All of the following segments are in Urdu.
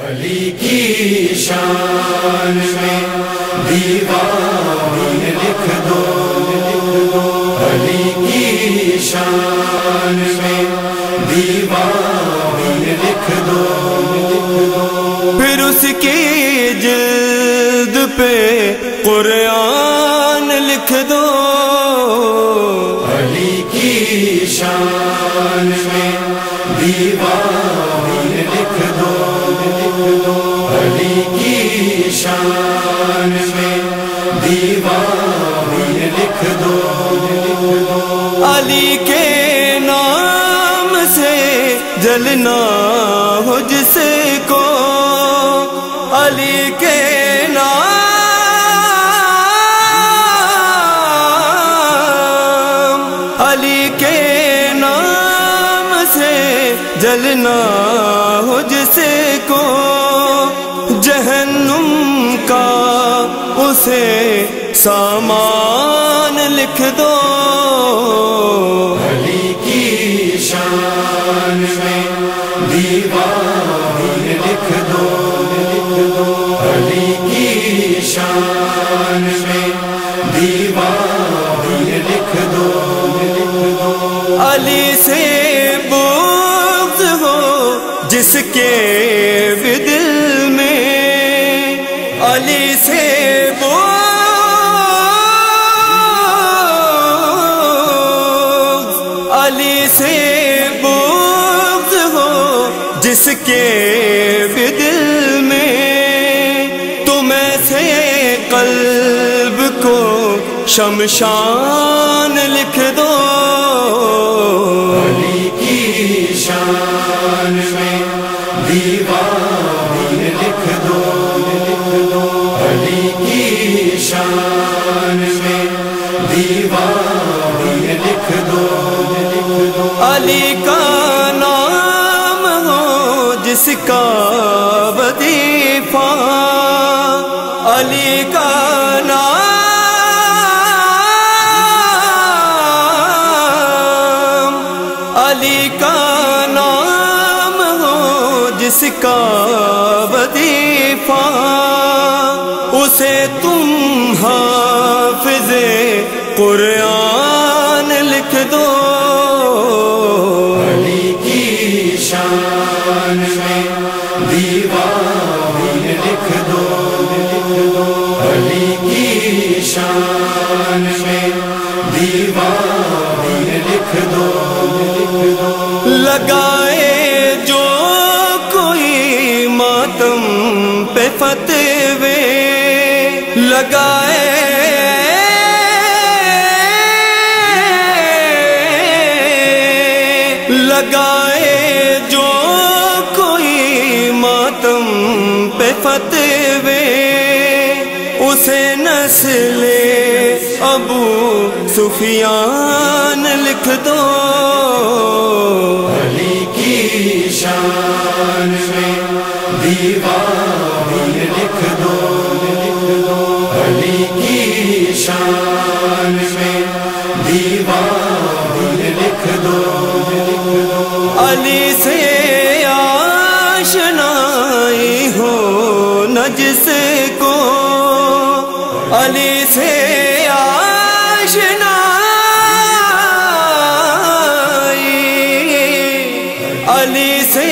علی کی شان میں دیوان لکھ دو، علی کی شان میں دیوان لکھ دو، پھر اس کی جلد پہ قرآن لکھ دو، علی کی شان میں دیوان لکھ دو، علی کی شان میں دیوان لکھ دو، علی کے نام سے جلنا ہو جس کو، علی کے نام، علی کے نام سے جلنا ہو جس کو، جہنم کا اسے سامان لکھ دو، علی کی شان میں دیوان لکھ دو، علی کی شان میں دیوان لکھ دو، علی سے بغض ہو جس کے بھی دل میں، علی سے علی سے بغض ہو جس کے بھی دل میں، تم ایسے قلب کو شمشان لکھ دو، علی کی شان میں دیوان لکھ دو، علی کی شان میں دیوان لکھ دو، علی کا نام ہو جس کا وظیفہ، علی کا نام، علی کا نام ہو جس کا وظیفہ، اسے تم حافظ قرآن لکھ دو، علی کی شان میں دیوان لکھ دو، علی کی شان میں دیوان لکھ دو، لگائے جو کوئی ماتم پہ فتوے، لگائے جو کوئی ماتم پہ فتوے، اسے نسل ابو سفیان لکھ دو، علی کی شان میں دیوان لکھ دو، علی کی شان میں دیوان لکھ دو، علی سے آشنائی ہو نہ جس کو، علی سے علی سے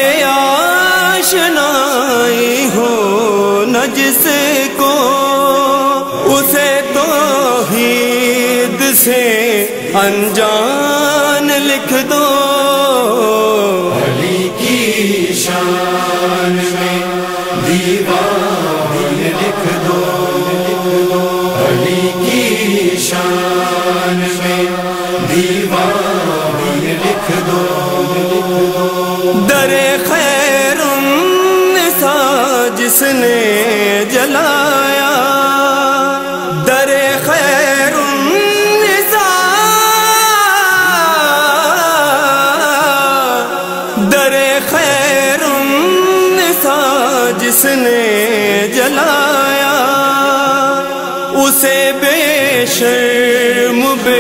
آشنائی ہو نہ جس کو، اسے توحید سے انجان لکھ دو، علی کی شان میں دیوان لکھ دو، علی کی شان میں دیوان لکھ دو، در خیر النساء جس نے جلایا، در خیر النساء، در خیر النساء جس نے جلایا، اسے بے شرم بے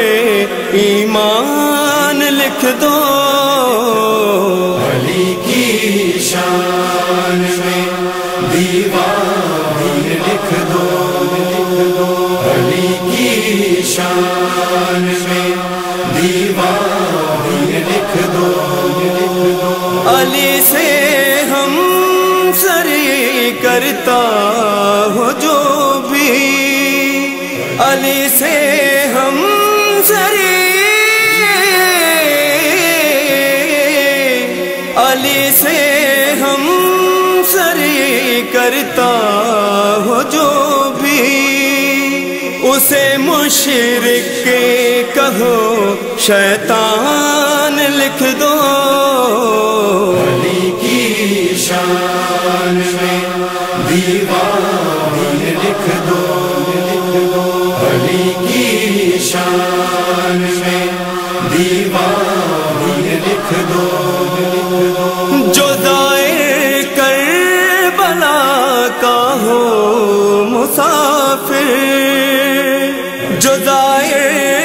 ایمان لکھ دو، علی کی شان میں दीवान लिख दो अली की शान में दीवान लिख दो अली से हम सरी करता हो जो भी अली से हम सरी अली से हम सरी करता हो जो भी उसे मुशरिक कहो शैतान लिख दो अली की शान में दीवान लिख दो अली की शान में दीवान लिख दो जो दाए करबला का हो मुसाफिर जो दाए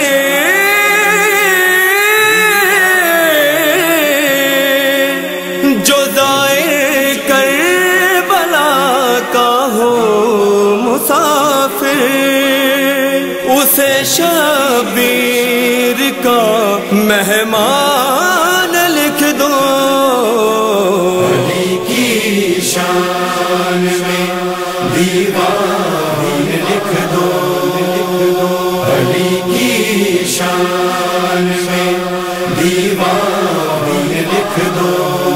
करबला का हो मुसाफिर उसे शबीर का मेहमान लिख दो अली की शान में दीवान लिख दो अली की शान में दीवान लिख दो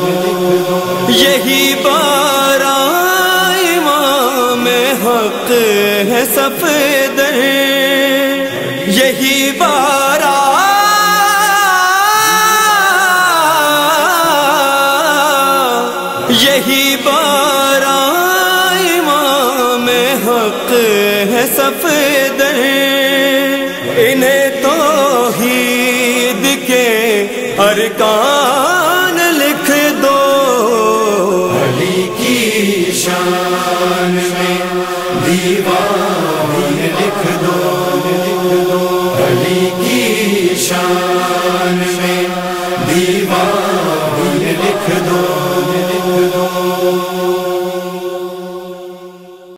यही बारा इमाम हक है सफेदर यही बारा यही बारा इमाम हक है सफेदर इन्हें तौहीद के अरकान लिख दो अली की शान में दीवान लिख दो अली की शान में दीवान लिख दो